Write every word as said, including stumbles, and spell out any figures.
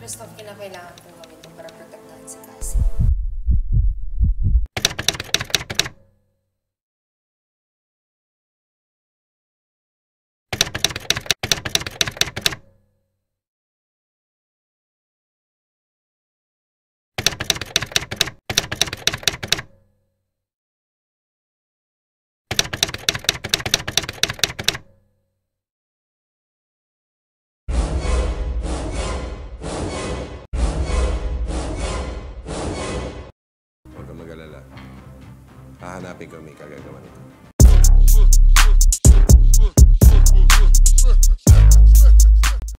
Christoph, kinakailangan kong gawin ito para protektahan si Cassie. Hahanapin ko may kagagawa nito.